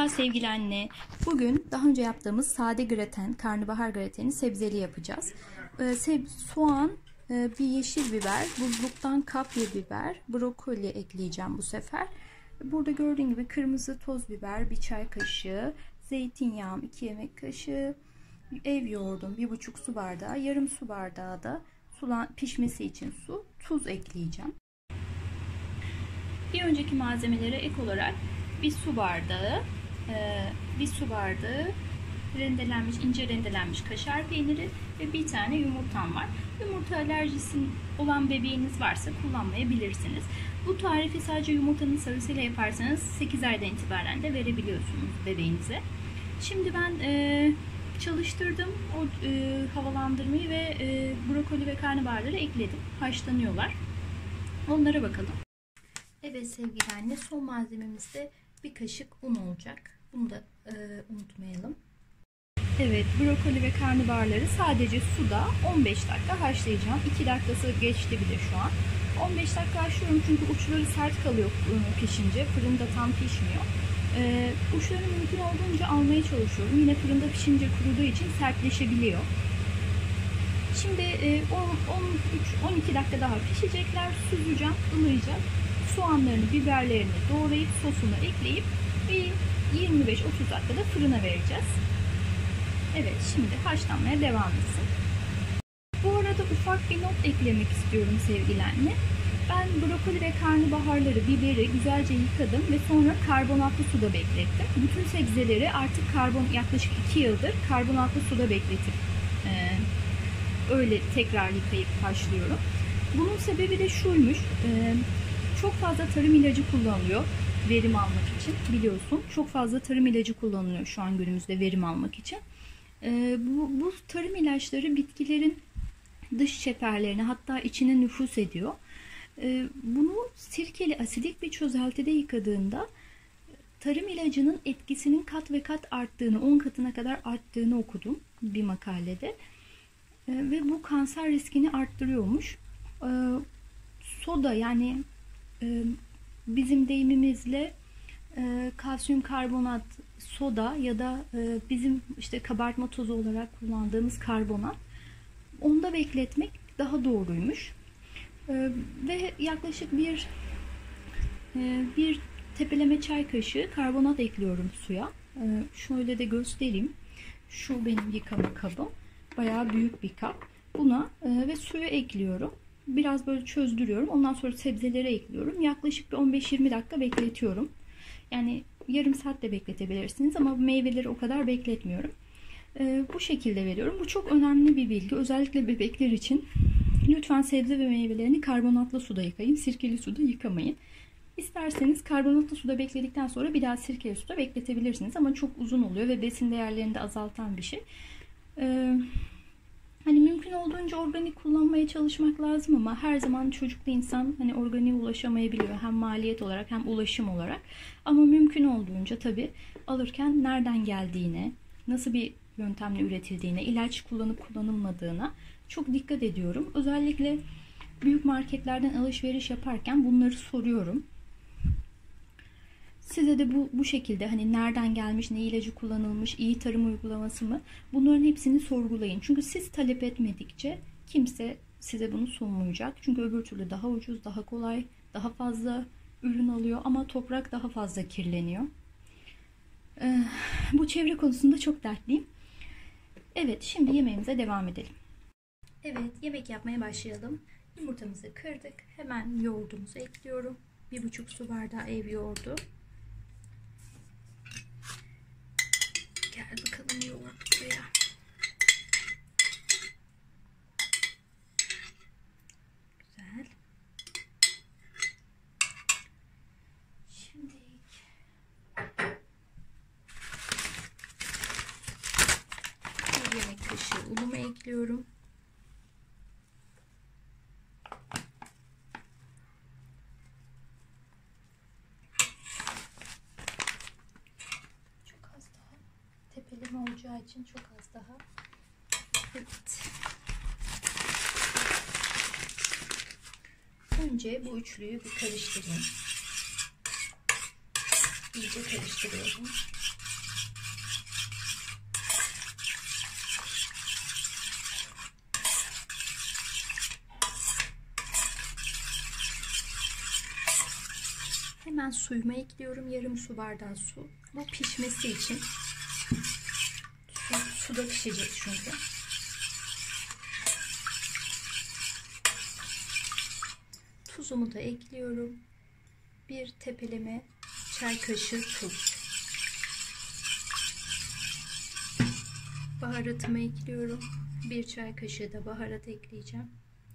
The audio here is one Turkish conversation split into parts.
Merhaba sevgili anne. Bugün daha önce yaptığımız sade graten, karnabahar grateni sebzeli yapacağız. Soğan, bir yeşil biber, buzluktan kapya biber, brokoli ekleyeceğim bu sefer. Burada gördüğün gibi kırmızı toz biber, bir çay kaşığı, zeytinyağım 2 yemek kaşığı, ev yoğurdum 1,5 su bardağı, yarım su bardağı da pişmesi için su, tuz ekleyeceğim. Bir önceki malzemelere ek olarak bir su bardağı ince rendelenmiş kaşar peyniri ve bir tane yumurtam var. Yumurta alerjisi olan bebeğiniz varsa kullanmayabilirsiniz. Bu tarifi sadece yumurtanın sarısıyla yaparsanız 8 aydan itibaren de verebiliyorsunuz bebeğinize. Şimdi ben çalıştırdım o havalandırmayı ve brokoli ve karnabaharları ekledim. Haşlanıyorlar. Onlara bakalım. Evet sevgili anne, son malzememizde bir kaşık un olacak. Bunu da unutmayalım. Evet, brokoli ve karnabaharları sadece suda 15 dakika haşlayacağım. 2 dakikası geçti bile şu an. 15 dakika haşlıyorum çünkü uçları sert kalıyor pişince. Fırında tam pişmiyor. Uçlarını mümkün olduğunca almaya çalışıyorum. Yine fırında pişince kuruduğu için sertleşebiliyor. Şimdi 13-12 dakika daha pişecekler. Süzeceğim, ılıyacak. Soğanlarını, biberlerini doğrayıp sosunu ekleyip bir 25-30 dakikada fırına vereceğiz. Evet, şimdi haşlanmaya devam etsin. Bu arada ufak bir not eklemek istiyorum sevgili anne. Ben brokoli ve karnabaharları, biberi güzelce yıkadım ve sonra karbonatlı suda beklettim. Bütün sebzeleri artık yaklaşık 2 yıldır karbonatlı suda bekletip öyle tekrar yıkayıp haşlıyorum. Bunun sebebi de şuymuş. Çok fazla tarım ilacı kullanılıyor verim almak için, biliyorsun. Çok fazla tarım ilacı kullanılıyor şu an günümüzde verim almak için. Bu tarım ilaçları bitkilerin dış çeperlerine, hatta içine nüfuz ediyor. Bunu sirkeli asidik bir çözeltide yıkadığında tarım ilacının etkisinin kat ve kat arttığını, 10 katına kadar arttığını okudum bir makalede. Ve bu kanser riskini arttırıyormuş. Soda, yani bizim deyimimizle kalsiyum karbonat soda ya da bizim işte kabartma tozu olarak kullandığımız karbonat, onda bekletmek daha doğruymuş. Ve yaklaşık bir tepeleme çay kaşığı karbonat ekliyorum suya. Şöyle de göstereyim. Şu benim yıkama kabım. Bayağı büyük bir kap. Buna ve suyu ekliyorum. Biraz böyle çözdürüyorum. Ondan sonra sebzeleri ekliyorum. Yaklaşık bir 15-20 dakika bekletiyorum. Yani yarım saat de bekletebilirsiniz ama meyveleri o kadar bekletmiyorum. Bu şekilde veriyorum. Bu çok önemli bir bilgi. Özellikle bebekler için. Lütfen sebze ve meyvelerini karbonatlı suda yıkayın. Sirkeli suda yıkamayın. İsterseniz karbonatlı suda bekledikten sonra bir daha sirkeli suda bekletebilirsiniz. Ama çok uzun oluyor ve besin değerlerini de azaltan bir şey. Hani mümkün olduğunca organik kullanmaya çalışmak lazım ama her zaman çocuklu insan hani organiğe ulaşamayabiliyor. Hem maliyet olarak hem ulaşım olarak. Ama mümkün olduğunca tabii alırken nereden geldiğine, nasıl bir yöntemle üretildiğine, ilaç kullanıp kullanılmadığına çok dikkat ediyorum. Özellikle büyük marketlerden alışveriş yaparken bunları soruyorum. Size de bu şekilde hani nereden gelmiş, ne ilacı kullanılmış, iyi tarım uygulaması mı, bunların hepsini sorgulayın. Çünkü siz talep etmedikçe kimse size bunu sunmayacak. Çünkü öbür türlü daha ucuz, daha kolay, daha fazla ürün alıyor ama toprak daha fazla kirleniyor. Bu çevre konusunda çok dertliyim. Evet, şimdi yemeğimize devam edelim. Evet, yemek yapmaya başlayalım. Yumurtamızı kırdık. Hemen yoğurdumuzu ekliyorum. 1,5 su bardağı ev yoğurdu. Gel bakalım yoğurt buraya. Güzel. Şimdi bir yemek kaşığı unumu ekliyorum. Tepeleme olacağı için çok az daha. Evet. Önce bu üçlüyü bir karıştırayım. İyice karıştırıyorum. Hemen suyumu ekliyorum. Yarım su bardağı su. Bu pişmesi için. Suda pişecek çünkü. Tuzumu da ekliyorum. Bir tepeleme çay kaşığı tuz. Baharatımı ekliyorum. Bir çay kaşığı da baharat ekleyeceğim.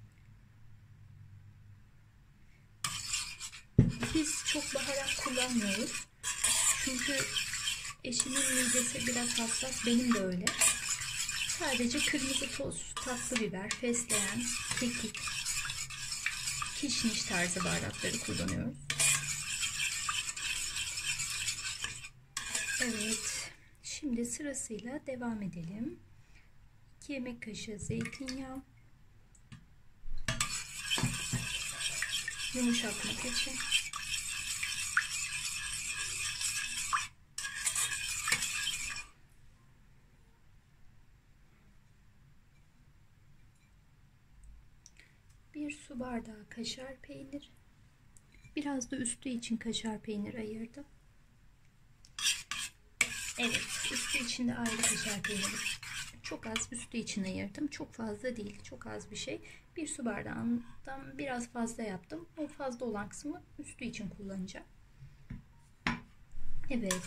Biz çok baharat kullanmıyoruz. Çünkü eşimin midesi biraz hassas. Benim de öyle. Sadece kırmızı toz, tatlı biber, fesleğen, kekik, kişniş tarzı baharatları kullanıyoruz. Evet. Şimdi sırasıyla devam edelim. 2 yemek kaşığı zeytinyağı. Yumuşatmak için. Bir su bardağı kaşar peynir. Biraz da üstü için kaşar peynir ayırdım. Evet, üstü için de ayrı kaşar peynir. Çok az üstü için ayırdım. Çok fazla değil. Çok az bir şey. Bir su bardağından biraz fazla yaptım. O fazla olan kısmı üstü için kullanacağım. Evet.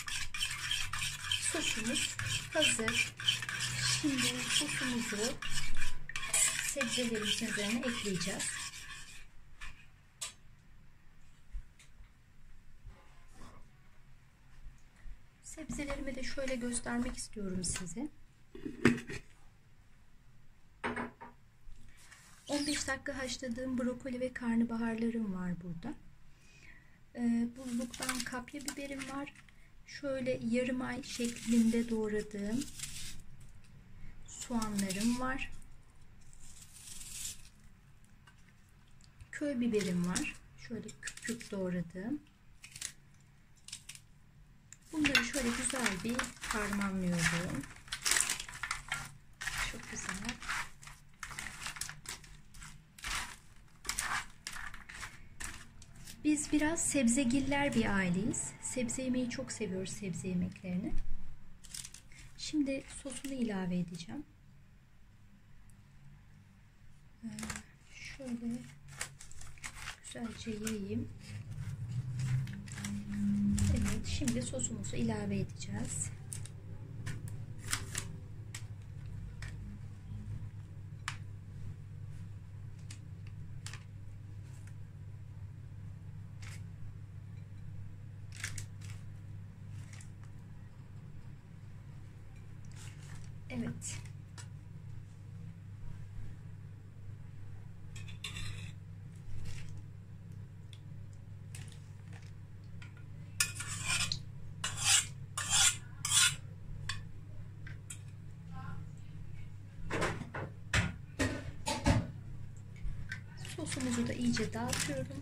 Sosumuz hazır. Şimdi sosumuzu sebzelerimizin üzerine ekleyeceğiz. Sebzelerimi de şöyle göstermek istiyorum size. 15 dakika haşladığım brokoli ve karnabaharlarım var burada. Buzluktan kapya biberim var. Şöyle yarım ay şeklinde doğradığım soğanlarım var. Köy biberim var. Şöyle küp küp doğradığım. Bunları şöyle güzel bir harmanlıyorum. Çok güzel. Biz biraz sebzegiller bir aileyiz. Sebze yemeyi çok seviyoruz, sebze yemeklerini. Şimdi sosunu ilave edeceğim. Şöyle güzelce yayayım. Evet, şimdi sosumuzu ilave edeceğiz. Evet. Sosumuzu da iyice dağıtıyorum.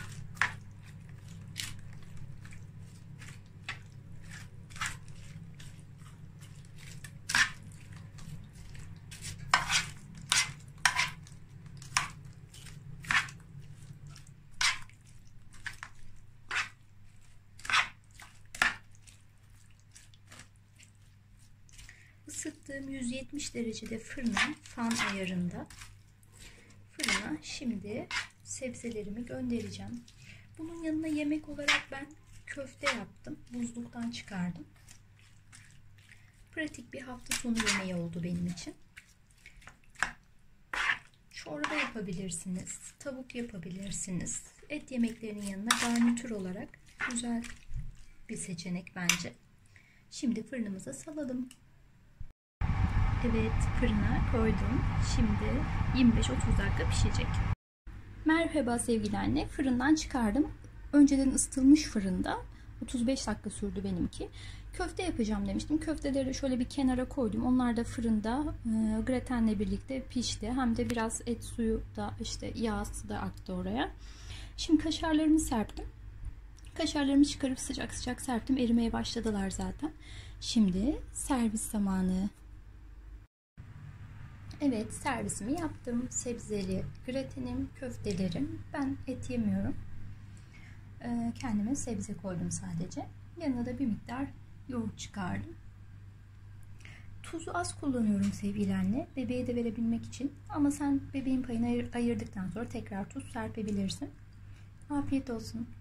Isıttığım 170 derecede fırına, fan ayarında fırına şimdi sebzelerimi göndereceğim. Bunun yanına yemek olarak ben köfte yaptım. Buzluktan çıkardım. Pratik bir hafta sonu yemeği oldu benim için. Çorba yapabilirsiniz. Tavuk yapabilirsiniz. Et yemeklerinin yanına garnitür olarak güzel bir seçenek bence. Şimdi fırınımıza salalım. Evet, fırına koydum. Şimdi 25-30 dakika pişecek. Merhaba sevgili anne. Fırından çıkardım. Önceden ısıtılmış fırında. 35 dakika sürdü benimki. Köfte yapacağım demiştim. Köfteleri şöyle bir kenara koydum. Onlar da fırında gratenle birlikte pişti. Hem de biraz et suyu da işte yağsı da aktı oraya. Şimdi kaşarlarımı serptim. Kaşarlarımı çıkarıp sıcak sıcak serptim. Erimeye başladılar zaten. Şimdi servis zamanı. Evet, servisimi yaptım. Sebzeli gratenim, köftelerim. Ben et yemiyorum. Kendime sebze koydum sadece. Yanına da bir miktar yoğurt çıkardım. Tuzu az kullanıyorum sevgili anne, bebeğe de verebilmek için. Ama sen bebeğin payını ayırdıktan sonra tekrar tuz serpebilirsin. Afiyet olsun.